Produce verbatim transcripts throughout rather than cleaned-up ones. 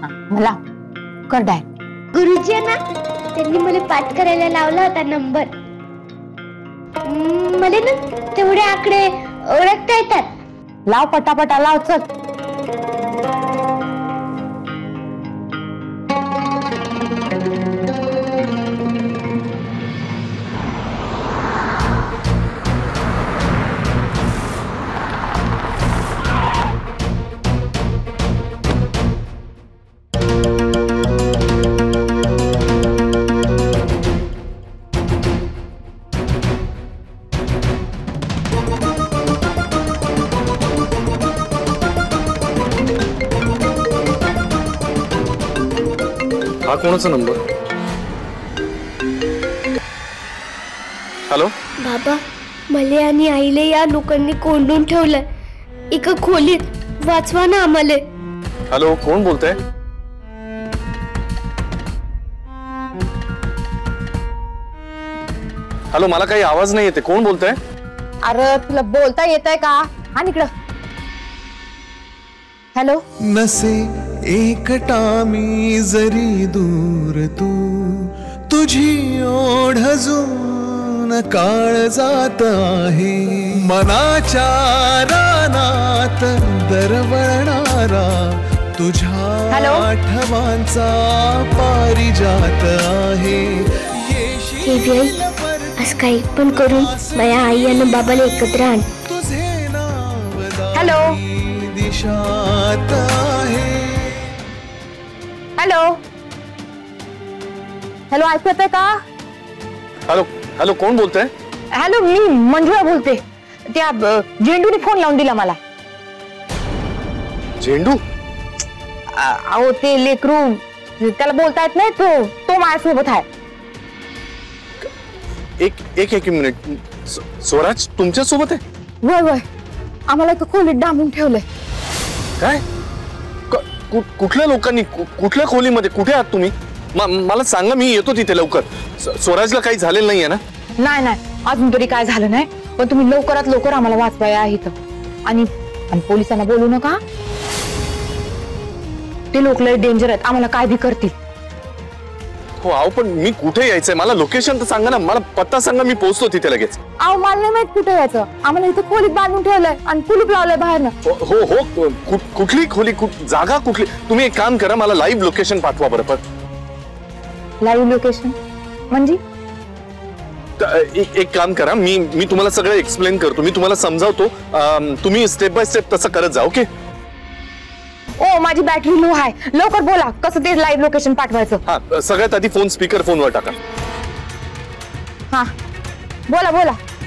मला कर डाय. गुरुजी ना त्यांनी मला पाठ करायला लावला होता नंबर. मला ना तेवढे आकडे ओळखता येतात. लाव पटापटा लाव चल. हा कोणाचा नंबर? हॅलो बाबा, मला आणि आईले या लोकांनी कोंडून ठेवलंय एका खोलीत. वाचवा ना आम्हाला. हॅलो, कोण बोलतंय? हॅलो, मला काही आवाज नाही येते. कोण बोलतंय? अरे तुला बोलता येतंय का? हा इकडं. हॅलो. नसे एकटा मी जरी दूर तू तुझी ओढ अजून काळ जात आहे. मनाच्या रानात दरवळणारा तुझ्या आठवांचा पारिजात आहे. आज काही पण करून माझ्या आई आणि बाबाला एकत्र आण. तुझे नाव हॅलो दिशात आहे. हॅलो हॅलो ऐकू येतंय का? हॅलो हॅलो, कोण बोलतंय? हॅलो, मी मंजुळा बोलते. त्या झेंडूने फोन लावून दिला मला. झेंडू? अहो ते लेकरू, त्याला बोलता येत नाही, तो तो माझ्यासोबत आहे. एक एक एक मिनिट. स्वराज तुमच्या सोबत आहे? वय वय, आम्हाला एका खोलीत डांबून ठेवलंय. काय? कुठल्या लोकांनी? कुठल्या खोलीमध्ये? कुठे आहात तुम्ही? मला सांगा, मी येतो तिथे लवकर. स्वराजला काही झालेलं नाहीये ना? नाही नाही, अजून तरी काय झालं नाही, पण तुम्ही लवकरात लवकर आम्हाला वाचवाया आहे इथं. आणि पोलिसांना बोलू नका, ते लोक लय डेंजर आहेत, आम्हाला काय बी करतील. हो आहो, पण मी कुठे यायचंय? मला लोकेशन तर सांगा ना, मला पत्ता सांगा, मी पोहोचतो तिथे लगेच. अहो मला नाही माहित कुठे यायचं, आम्हाला इथं खोलीत बांधून ठेवलंय आणि कुलूप लावलंय बाहेरनं. हो हो, कुठली खोली? जागा कुठली? तुम्ही एक काम करा, मला लाईव्ह लोकेशन पाठवा बरोबर. लाईव्ह लोकेशन म्हणजे? एक काम करा, मी मी तुम्हाला सगळं एक्सप्लेन करतो, मी तुम्हाला समजावतो, तुम्ही स्टेप बाय स्टेप तसं करत जा. ओके? ओ माझी बॅटरी लो आहे, लवकर बोला कसं ते लाईव्ह लोकेशन पाठवायचं. हा, सगळ्यात आधी फोन स्पीकर फोनवर टाका. हा बोला बोला.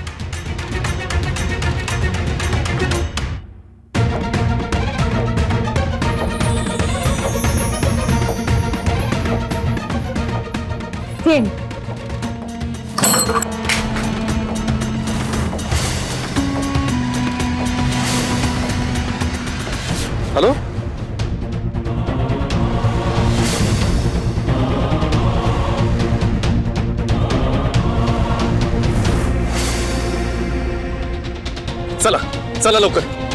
सेंड. हॅलो. चला चला लवकर.